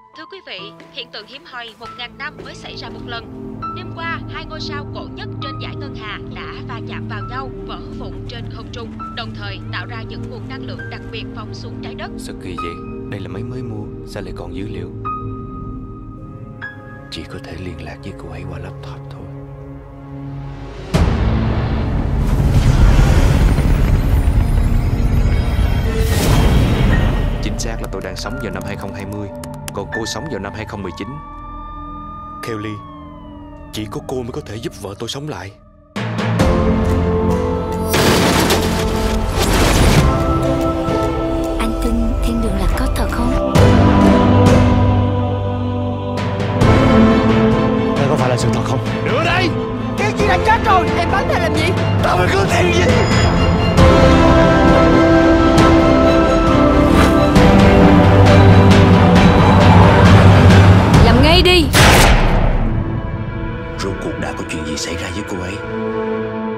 Thưa quý vị, hiện tượng hiếm hoi 1000 năm mới xảy ra một lần. Đêm qua, hai ngôi sao cổ nhất trên dải ngân hà đã va chạm vào nhau, vỡ vụn trên không trung, đồng thời tạo ra những nguồn năng lượng đặc biệt phóng xuống trái đất. Sao kỳ vậy? Đây là máy mới mua, sao lại còn dữ liệu? Chỉ có thể liên lạc với cô ấy qua laptop thôi. Chính xác là tôi đang sống vào năm 2020, còn cô sống vào năm 2019. Kelly, chỉ có cô mới có thể giúp vợ tôi sống lại. Anh tin thiên đường là có thật không? Đây có phải là sự thật không? Đưa đây! Cái gì đã chết rồi, em bắn thầy làm gì? Tao phải có tiền gì? Làm ngay đi! Rốt cuộc đã có chuyện gì xảy ra với cô ấy?